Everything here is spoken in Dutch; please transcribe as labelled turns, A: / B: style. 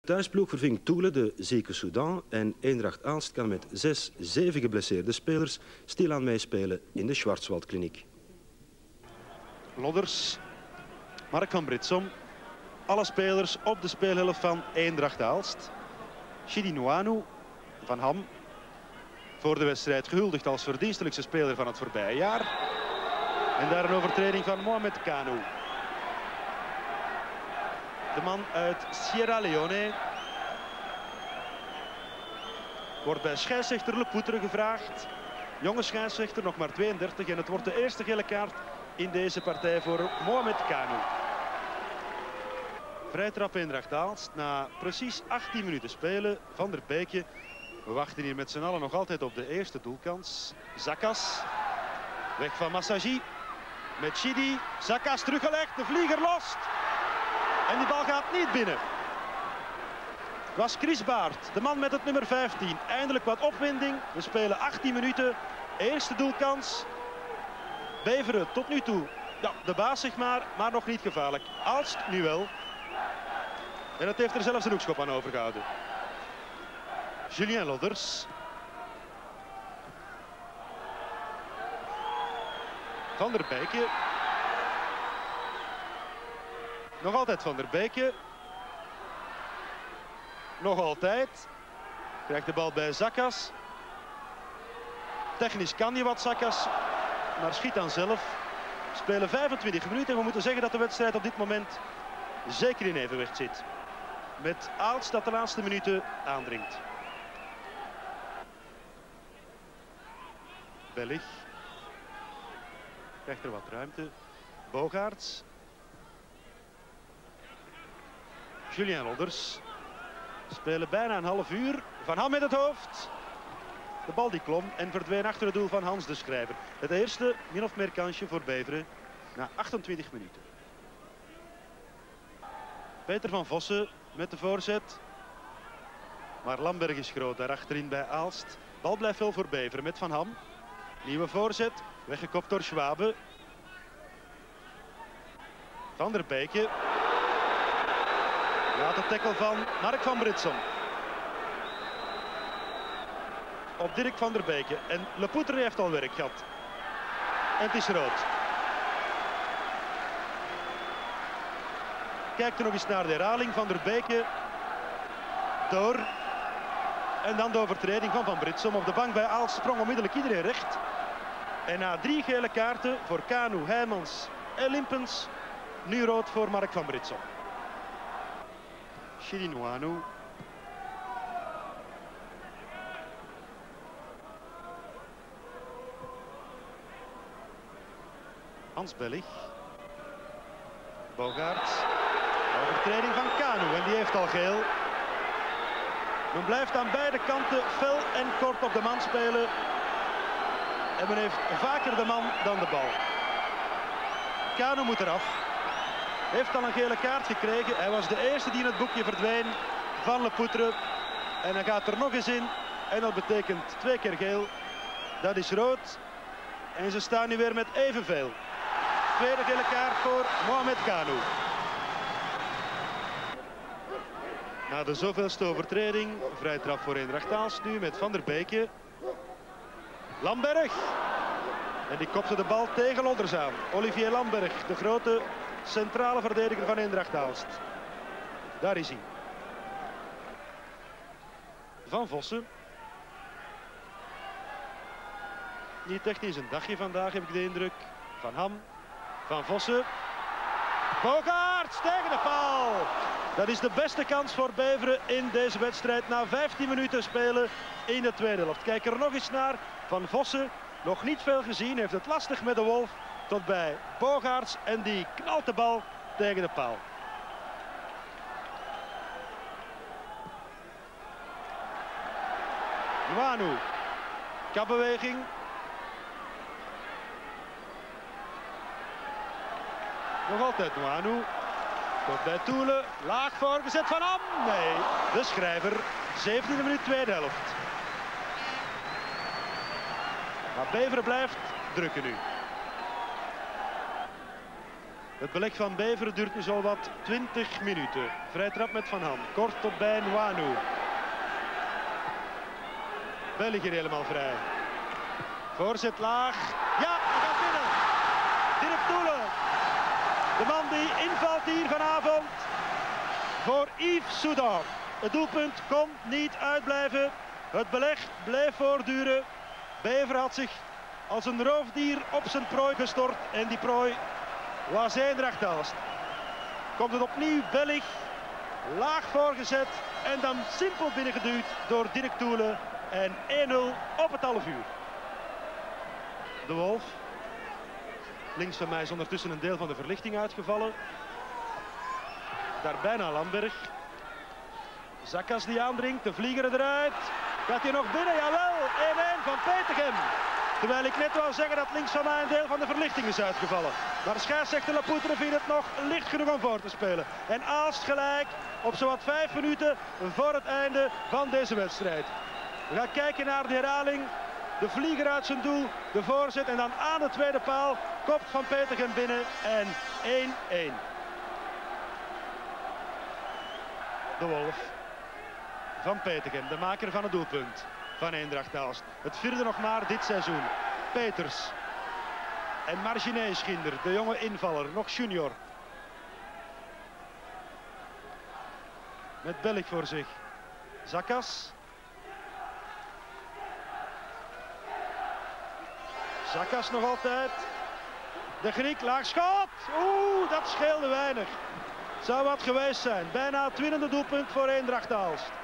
A: Thuisploeg verving Toele de zieke Soudan en Eendracht Aalst kan met 6-7 geblesseerde spelers stilaan meespelen in de Schwarzwaldkliniek.
B: Lodders, Mark van Britsom, alle spelers op de speelhelft van Eendracht Aalst. Chidi Nouanou van Ham, voor de wedstrijd gehuldigd als verdienstelijkste speler van het voorbije jaar. En daar een overtreding van Mohamed Kanu. De man uit Sierra Leone wordt bij scheidsrechter Lepoutre gevraagd. Jonge scheidsrechter, nog maar 32. En het wordt de eerste gele kaart in deze partij voor Mohamed Kanu. Vrijtrap Eendracht Aalst na precies 18 minuten spelen. Van der Beeke. We wachten hier met z'n allen nog altijd op de eerste doelkans. Zakas. Weg van Massagi. Met Chidi. Zakas teruggelegd. De vlieger lost. En die bal gaat niet binnen. Het was Chris Baert, de man met het nummer 15. Eindelijk wat opwinding. We spelen 18 minuten. Eerste doelkans. Beveren tot nu toe. Ja, de baas zeg maar nog niet gevaarlijk. Aalst nu wel. En het heeft er zelfs een hoekschop aan overgehouden. Julien Lodders. Van der Beeke. Nog altijd Van der Beeke. Nog altijd. Krijgt de bal bij Zakas. Technisch kan hij wat Zakas. Maar schiet dan zelf. We spelen 25 minuten en we moeten zeggen dat de wedstrijd op dit moment zeker in evenwicht zit. Met Aalst dat de laatste minuten aandringt. Bellig. Krijgt er wat ruimte. Bogaerts. Julien Lodders. Spelen bijna een half uur. Van Ham met het hoofd. De bal die klom en verdween achter het doel van Hans de Schrijver. Het eerste min of meer kansje voor Beveren na 28 minuten. Peter van Vossen met de voorzet. Maar Lamberg is groot daar achterin bij Aalst. Bal blijft wel voor Beveren met Van Ham. Nieuwe voorzet. Weggekopt door Schwabe. Van der Beeke. Laat de tackle van Mark van Britsom. Op Dirk van der Beeke. En Lepoutre heeft al werk gehad. En het is rood. Kijkt er nog eens naar de herhaling. Van der Beeke. Door. En dan de overtreding van Van Britsom. Op de bank bij Aalst sprong onmiddellijk iedereen recht. En na 3 gele kaarten voor Kanu, Heijmans en Limpens. Nu rood voor Mark van Britsom. Chidi Nouanou. Hans Bellig. Bogaerts. Overtreding van Kanu en die heeft al geel. Men blijft aan beide kanten fel en kort op de man spelen. En men heeft vaker de man dan de bal. Kanu moet eraf. Heeft al een gele kaart gekregen. Hij was de eerste die in het boekje verdween van Lepoutre. En hij gaat er nog eens in. En dat betekent 2 keer geel. Dat is rood. En ze staan nu weer met evenveel. Tweede gele kaart voor Mohamed Kanu. Na de zoveelste overtreding. Vrij trap voor Eendracht Aalst nu met Van der Beeke. Lamberg. En die kopte de bal tegen Lodders aan. Olivier Lamberg, de grote centrale verdediger van Eendracht Aalst. Daar is hij. Van Vossen. Niet echt in zijn dagje vandaag, heb ik de indruk. Van Ham. Van Vossen. Bogaerts tegen de paal. Dat is de beste kans voor Beveren in deze wedstrijd. Na 15 minuten spelen in de tweede helft. Kijk er nog eens naar. Van Vossen. Nog niet veel gezien. Heeft het lastig met de Wolf. Tot bij Bogaerts. En die knalt de bal tegen de paal. Nouanou. Kapbeweging. Nog altijd Nouanou. Tot bij Toele. Laag voorgezet van Ham. Nee, de Schrijver. 17e minuut tweede helft. Maar Beveren blijft drukken nu. Het beleg van Beveren duurt nu zo wat 20 minuten. Vrij trap met Van Han. Kort tot bij Nwanu. België helemaal vrij. Voorzet laag. Ja, hij gaat binnen. Dirk Toelen. De man die invalt hier vanavond voor Yves Soudan. Het doelpunt kon niet uitblijven. Het beleg bleef voortduren. Beveren had zich als een roofdier op zijn prooi gestort. En die prooi was Eendracht Aalst. Komt het opnieuw Belg. Laag voorgezet. En dan simpel binnengeduwd door Dirk Toelen. En 1-0 op het half uur. De Wolf. Links van mij is ondertussen een deel van de verlichting uitgevallen. Daar bijna Lamberg. Zakkas die aandringt, de vlieger eruit. Gaat hij nog binnen? Jawel, 1-1 van Petegem. Terwijl ik net wou zeggen dat links van mij een deel van de verlichting is uitgevallen. Maar scheidsrechter Lapoutre vindt het nog licht genoeg om voor te spelen. En Aalst gelijk op zowat 5 minuten voor het einde van deze wedstrijd. We gaan kijken naar de herhaling. De vlieger uit zijn doel, de voorzet en dan aan de tweede paal kopt Van Petegem binnen en 1-1. De Wolf. Van Petegem, de maker van het doelpunt van Eendracht Aalst. Het vierde nog maar dit seizoen. Peters. En Marginet Schinder, de jonge invaller, nog junior. Met Belg voor zich. Zakkas. Zakkas nog altijd. De Griek, laag schot. Oeh, dat scheelde weinig. Zou wat geweest zijn. Bijna het winnende doelpunt voor Eendracht Aalst.